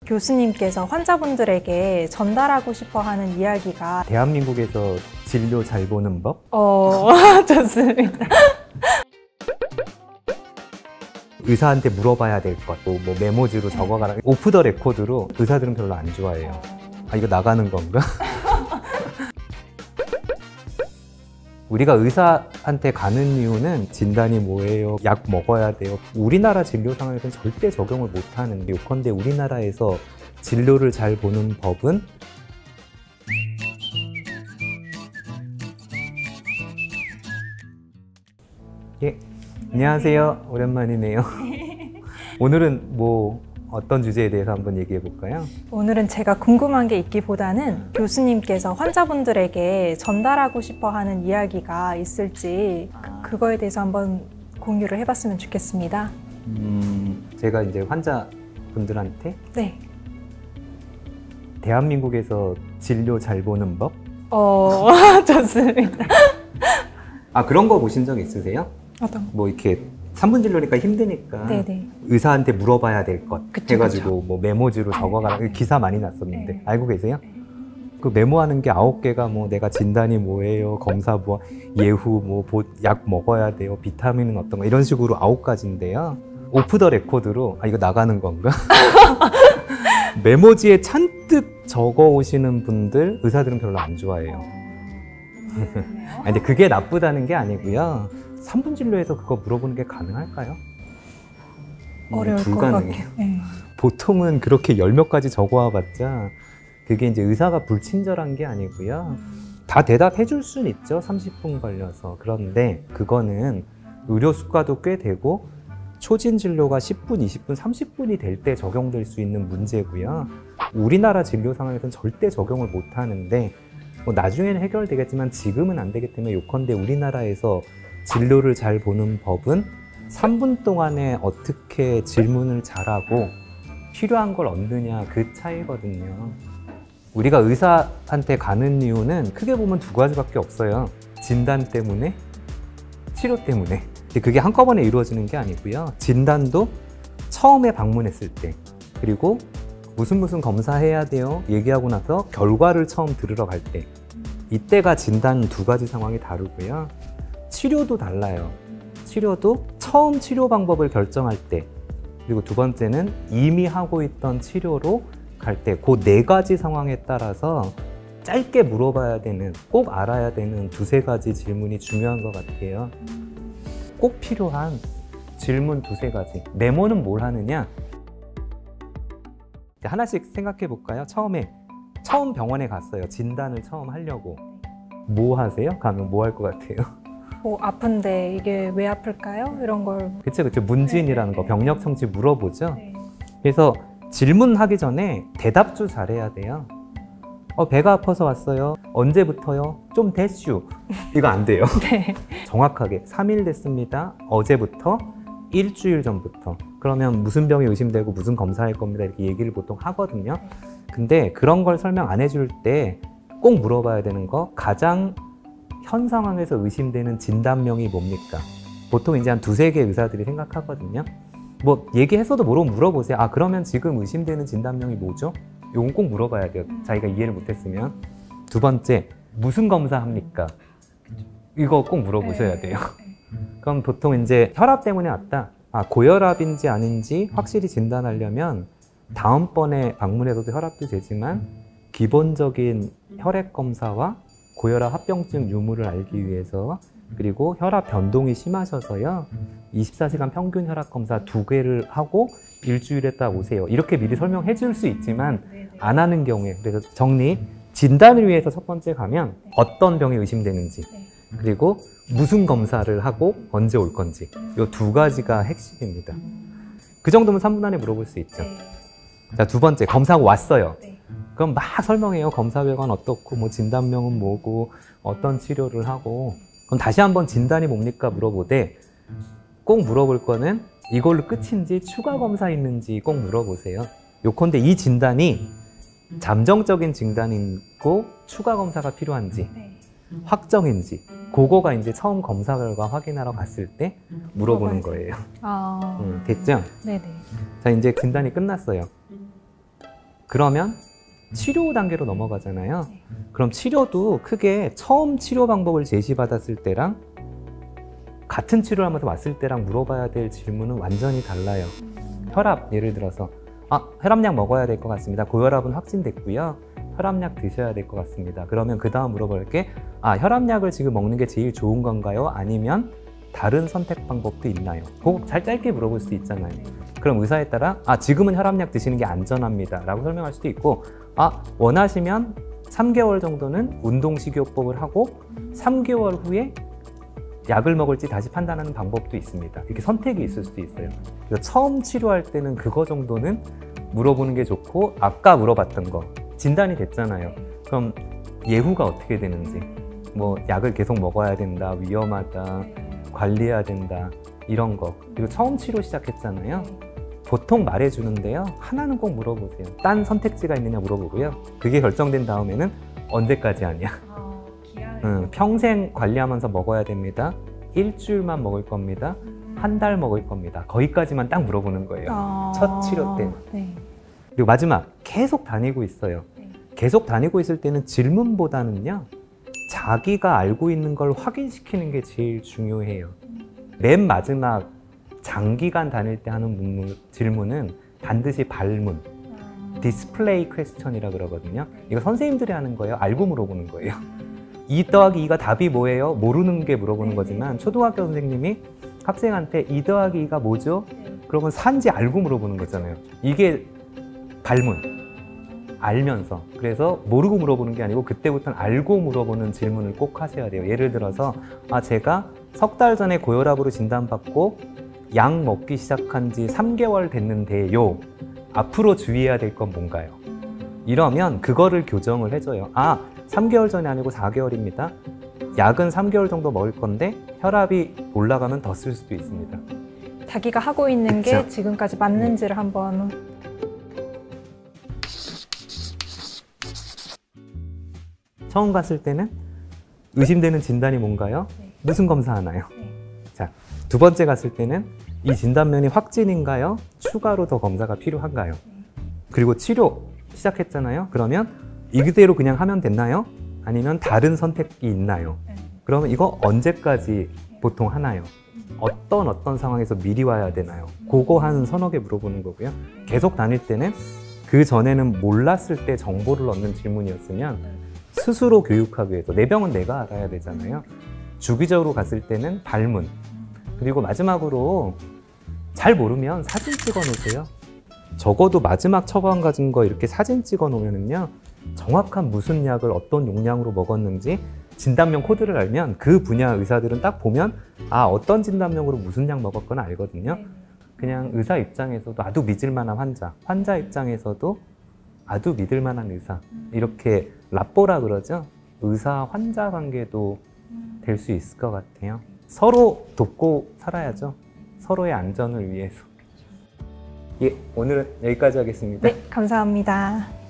교수님께서 환자분들에게 전달하고 싶어 하는 이야기가 대한민국에서 진료 잘 보는 법? 좋습니다. 의사한테 물어봐야 될 것, 뭐 메모지로 적어가라. 오프 더 레코드로 의사들은 별로 안 좋아해요. 아, 이거 나가는 건가? 우리가 의사한테 가는 이유는 진단이 뭐예요? 약 먹어야 돼요? 우리나라 진료 상황에서는 절대 적용을 못 하는데, 요컨대 우리나라에서 진료를 잘 보는 법은 예, 안녕하세요. 오랜만이네요. 오늘은 어떤 주제에 대해서 한번 얘기해 볼까요? 오늘은 제가 궁금한 게 있기보다는 교수님께서 환자분들에게 전달하고 싶어 하는 이야기가 있을지 그거에 대해서 한번 공유를 해봤으면 좋겠습니다. 제가 이제 환자분들한테 네. 대한민국에서 진료 잘 보는 법? 좋습니다. 아, 그런 거 보신 적 있으세요? 어떤? 이렇게 3분 진료니까 힘드니까 네네. 의사한테 물어봐야 될 것 해가지고 그쵸. 메모지로 적어가라. 기사 많이 났었는데. 네. 알고 계세요? 그 메모하는 게 9개가 내가 진단이 뭐예요, 검사 예후 약 먹어야 돼요, 비타민은 어떤 거, 이런 식으로 9가지인데요. 오프 더 레코드로 이거 나가는 건가? 메모지에 잔뜩 적어 오시는 분들 의사들은 별로 안 좋아해요. 근데 그게 나쁘다는 게 아니고요. 3분 진료에서 그거 물어보는 게 가능할까요? 어려울 것 불가능해요. 같아요. 네. 보통은 그렇게 10몇 가지 적어와 봤자 그게 이제 의사가 불친절한 게 아니고요. 다 대답해 줄 수는 있죠. 30분 걸려서. 그런데 그거는 의료 수가도 꽤 되고 초진 진료가 10분, 20분, 30분이 될 때 적용될 수 있는 문제고요. 우리나라 진료 상황에서는 절대 적용을 못 하는데 나중에는 해결되겠지만 지금은 안 되기 때문에 요컨대 우리나라에서 진료를 잘 보는 법은 3분 동안에 어떻게 질문을 잘하고 필요한 걸 얻느냐, 그 차이거든요. 우리가 의사한테 가는 이유는 크게 보면 2가지밖에 없어요. 진단 때문에, 치료 때문에. 그게 한꺼번에 이루어지는 게 아니고요. 진단도 처음에 방문했을 때, 그리고 무슨 검사해야 돼요 얘기하고 나서 결과를 처음 들으러 갈 때, 이때가 진단 2가지 상황이 다르고요. 치료도 달라요. 치료도 처음 치료 방법을 결정할 때, 그리고 2번째는 이미 하고 있던 치료로 갈 때, 그 4가지 상황에 따라서 짧게 물어봐야 되는, 꼭 알아야 되는 2-3가지 질문이 중요한 것 같아요. 꼭 필요한 질문 2-3가지. 메모는 뭘 하느냐? 하나씩 생각해 볼까요? 처음 병원에 갔어요. 진단을 처음 하려고. 뭐 하세요? 가면 뭐 할 것 같아요? 아픈데 이게 왜 아플까요? 이런 걸. 그쵸. 문진이라는 거, 병력 청취 물어보죠. 네. 그래서 질문하기 전에 대답도 잘해야 돼요. 배가 아파서 왔어요. 언제부터요? 좀 됐슈. 이거 안 돼요. 네. 정확하게 3일 됐습니다. 어제부터, 일주일 전부터. 그러면 무슨 병이 의심되고 무슨 검사할 겁니다. 이렇게 얘기를 보통 하거든요. 근데 그런 걸 설명 안 해줄 때 꼭 물어봐야 되는 거, 가장 현 상황에서 의심되는 진단명이 뭡니까? 보통 이제 한 2-3개 의사들이 생각하거든요. 얘기했어도 모르고 물어보세요. 그러면 지금 의심되는 진단명이 뭐죠? 이건 꼭 물어봐야 돼요. 자기가 이해를 못했으면. 2번째, 무슨 검사 합니까? 이거 꼭 물어보셔야 돼요. 그럼 보통 이제 혈압 때문에 왔다. 고혈압인지 아닌지 확실히 진단하려면 다음번에 방문해서도 혈압도 되지만 기본적인 혈액 검사와 고혈압 합병증 유무를 알기 위해서, 그리고 혈압 변동이 심하셔서요, 24시간 평균 혈압 검사 2개를 하고 일주일에 딱 오세요. 이렇게 미리 설명해 줄 수 있지만 안 하는 경우에, 그래서 정리, 진단을 위해서 첫 번째 가면 어떤 병이 의심되는지, 그리고 무슨 검사를 하고 언제 올 건지, 이 2가지가 핵심입니다. 그 정도면 3분 안에 물어볼 수 있죠. 자, 2번째, 검사하고 왔어요. 그럼 막 설명해요. 검사 결과는 어떻고, 진단명은 뭐고, 어떤 치료를 하고. 그럼 다시 한번 진단이 뭡니까 물어보되, 꼭 물어볼 거는 이걸로 끝인지 추가 검사 있는지 꼭 물어보세요. 요컨대 이 진단이 잠정적인 진단이고 추가 검사가 필요한지, 확정인지, 그거가 이제 처음 검사 결과 확인하러 갔을 때 물어보는 거예요. 아. 됐죠? 네네. 자, 이제 진단이 끝났어요. 그러면 치료 단계로 넘어가잖아요. 그럼 치료도 크게 처음 치료 방법을 제시받았을 때랑 같은 치료를 하면서 왔을 때랑 물어봐야 될 질문은 완전히 달라요. 혈압 예를 들어서 혈압약 먹어야 될 것 같습니다. 고혈압은 확진됐고요. 혈압약 드셔야 될 것 같습니다. 그러면 그 다음 물어볼 게 혈압약을 지금 먹는 게 제일 좋은 건가요? 아니면 다른 선택 방법도 있나요? 그거 잘 짧게 물어볼 수 있잖아요. 그럼 의사에 따라 지금은 혈압약 드시는 게 안전합니다 라고 설명할 수도 있고 원하시면 3개월 정도는 운동식이요법을 하고 3개월 후에 약을 먹을지 다시 판단하는 방법도 있습니다. 이렇게 선택이 있을 수도 있어요. 그래서 처음 치료할 때는 그거 정도는 물어보는 게 좋고 아까 물어봤던 거 진단이 됐잖아요. 그럼 예후가 어떻게 되는지 뭐 약을 계속 먹어야 된다, 위험하다, 관리해야 된다 이런 거 그리고 처음 치료 시작했잖아요. 보통 말해주는데요. 하나는 꼭 물어보세요. 딴 선택지가 있느냐 물어보고요. 그게 결정된 다음에는 언제까지 하냐. 평생 관리하면서 먹어야 됩니다. 일주일만 먹을 겁니다. 한 달 먹을 겁니다. 거기까지만 딱 물어보는 거예요. 첫 치료 때. 네. 그리고 마지막 계속 다니고 있어요. 계속 다니고 있을 때는 질문보다는요. 자기가 알고 있는 걸 확인시키는 게 제일 중요해요. 맨 마지막 장기간 다닐 때 하는 질문은 반드시 발문, 디스플레이 퀘스천이라 그러거든요. 이거 선생님들이 하는 거예요. 알고 물어보는 거예요. 2 더하기 2가 답이 뭐예요? 모르는 게 물어보는 거지만 초등학교 선생님이 학생한테 2 더하기 2가 뭐죠? 그러면 4인지 알고 물어보는 거잖아요. 이게 발문, 알면서. 그래서 모르고 물어보는 게 아니고 그때부터는 알고 물어보는 질문을 꼭 하셔야 돼요. 예를 들어서 제가 석 달 전에 고혈압으로 진단받고 약 먹기 시작한 지 3개월 됐는데요. 앞으로 주의해야 될 건 뭔가요? 이러면 그거를 교정을 해줘요. 3개월 전이 아니고 4개월입니다. 약은 3개월 정도 먹을 건데 혈압이 올라가면 더 쓸 수도 있습니다. 자기가 하고 있는 그쵸? 게 지금까지 맞는지를 한번 처음 갔을 때는 의심되는 진단이 뭔가요? 무슨 검사하나요? 자, 두 번째 갔을 때는 이 진단면이 확진인가요? 추가로 더 검사가 필요한가요? 그리고 치료 시작했잖아요. 그러면 이대로 그냥 하면 됐나요? 아니면 다른 선택이 있나요? 그러면 이거 언제까지 보통 하나요? 어떤 상황에서 미리 와야 되나요? 그거 한 서너 개 물어보는 거고요. 계속 다닐 때는 그 전에는 몰랐을 때 정보를 얻는 질문이었으면 스스로 교육하기 위해서 내 병은 내가 알아야 되잖아요. 주기적으로 갔을 때는 발문. 그리고 마지막으로 잘 모르면 사진 찍어 놓으세요. 적어도 마지막 처방 가진 거 이렇게 사진 찍어 놓으면요. 정확한 무슨 약을 어떤 용량으로 먹었는지 진단명 코드를 알면 그 분야 의사들은 딱 보면 어떤 진단명으로 무슨 약 먹었거나 알거든요. 그냥 의사 입장에서도 아주 믿을 만한 환자 입장에서도 아주 믿을 만한 의사. 이렇게 라뽀라 그러죠. 의사 환자 관계도 될 수 있을 것 같아요. 서로 돕고 살아야죠. 서로의 안전을 위해서. 오늘은 여기까지 하겠습니다. 네, 감사합니다.